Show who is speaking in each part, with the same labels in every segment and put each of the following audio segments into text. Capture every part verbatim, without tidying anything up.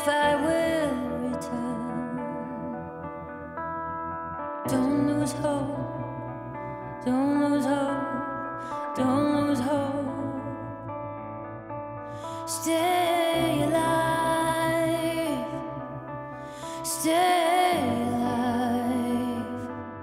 Speaker 1: I will return. Don't lose hope, don't lose hope, don't lose hope. Stay alive, stay alive.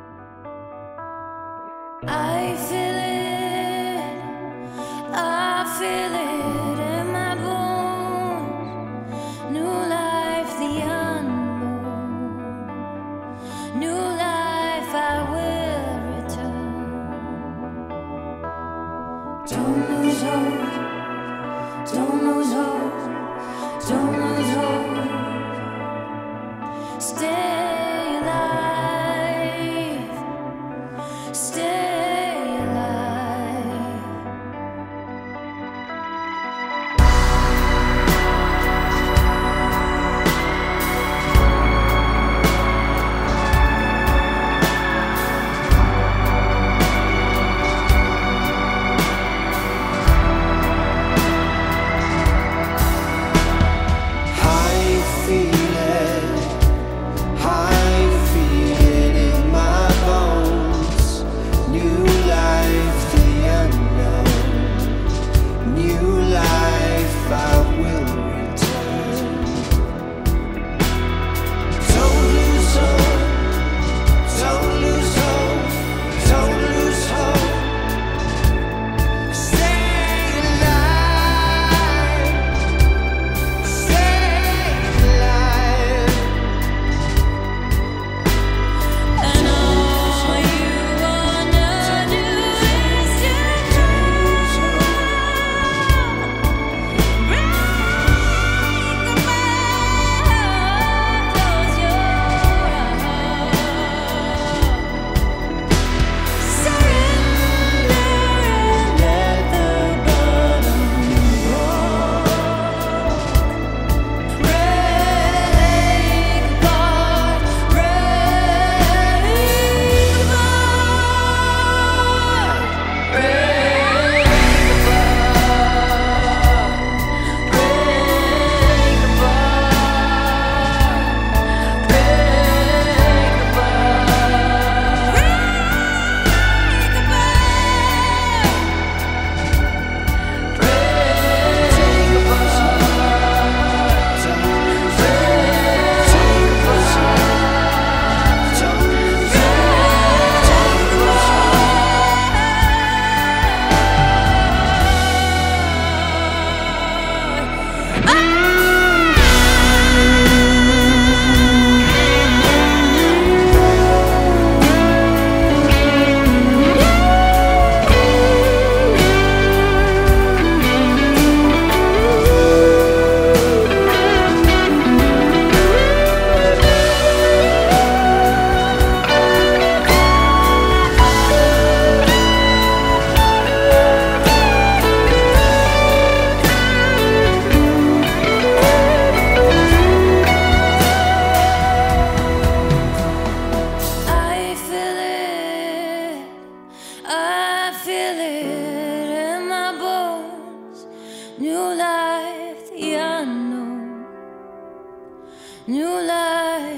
Speaker 1: I feel it, I feel it in my bones. New life, the unborn. New life, I will return. Don't lose hope, don't lose hope, don't lose hope. Stay alive, stay. New life, the unknown. New life.